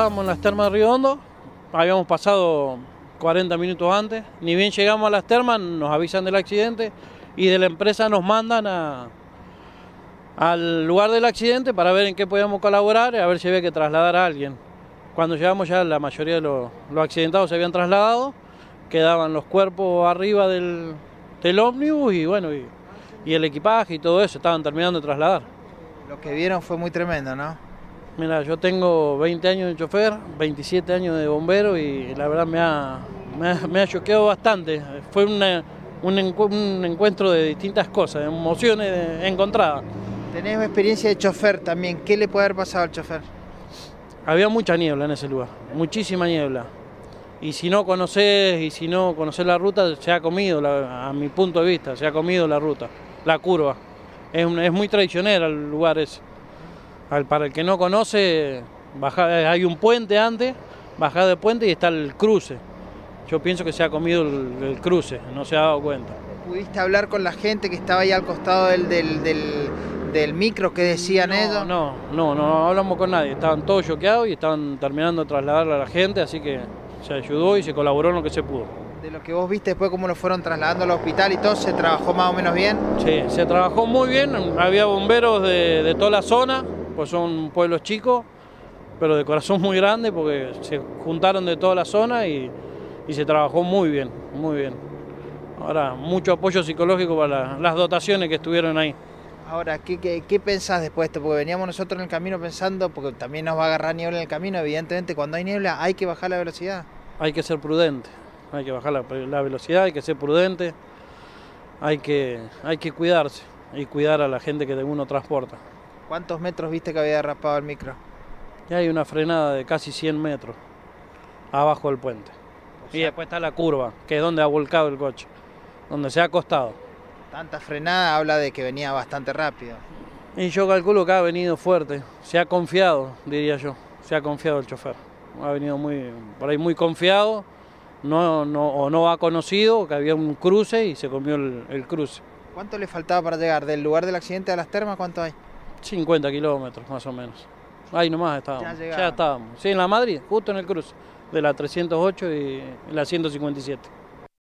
Estábamos en las termas de Río Hondo, habíamos pasado 40 minutos antes, ni bien llegamos a las termas nos avisan del accidente y de la empresa nos mandan al lugar del accidente para ver en qué podíamos colaborar y a ver si había que trasladar a alguien. Cuando llegamos ya la mayoría de los accidentados se habían trasladado, quedaban los cuerpos arriba del ómnibus y bueno, y el equipaje y todo eso, estaban terminando de trasladar. Lo que vieron fue muy tremendo, ¿no? Mira, yo tengo 20 años de chofer, 27 años de bombero y la verdad me ha choqueado bastante. Fue un encuentro de distintas cosas, de emociones encontradas. Tenés experiencia de chofer también, ¿qué le puede haber pasado al chofer? Había mucha niebla en ese lugar, muchísima niebla. Y si no conoces la ruta, se ha comido, a mi punto de vista, se ha comido la ruta, la curva. Es muy traicionera el lugar ese. Para el que no conoce, hay un puente antes, bajada de puente y está el cruce. Yo pienso que se ha comido el cruce, no se ha dado cuenta. ¿Pudiste hablar con la gente que estaba ahí al costado del micro? ¿Qué decían ellos? No hablamos con nadie, estaban todos choqueados y estaban terminando de trasladarla a la gente, así que se ayudó y se colaboró en lo que se pudo. De lo que vos viste después, cómo lo fueron trasladando al hospital y todo, ¿se trabajó más o menos bien? Sí, se trabajó muy bien, había bomberos de toda la zona, pues son pueblos chicos, pero de corazón muy grande porque se juntaron de toda la zona y se trabajó muy bien, muy bien. Ahora, mucho apoyo psicológico para las dotaciones que estuvieron ahí. Ahora, ¿qué pensás después de esto? Porque veníamos nosotros en el camino pensando, porque también nos va a agarrar niebla en el camino, evidentemente cuando hay niebla hay que bajar la velocidad. Hay que ser prudente, hay que bajar la velocidad, hay que ser prudente, hay que cuidarse y cuidar a la gente que uno transporta. ¿Cuántos metros viste que había derrapado el micro? Ya hay una frenada de casi 100 metros abajo del puente. Y después está la curva, que es donde ha volcado el coche, donde se ha acostado. Tanta frenada habla de que venía bastante rápido. Y yo calculo que ha venido fuerte, se ha confiado, diría yo, se ha confiado el chofer. Ha venido por ahí muy confiado, no ha conocido que había un cruce y se comió el cruce. ¿Cuánto le faltaba para llegar del lugar del accidente a las termas? ¿Cuánto hay? 50 kilómetros más o menos. Ahí nomás estábamos. Ya estábamos. Sí, en la Madrid, justo en el cruce de la 308 y la 157.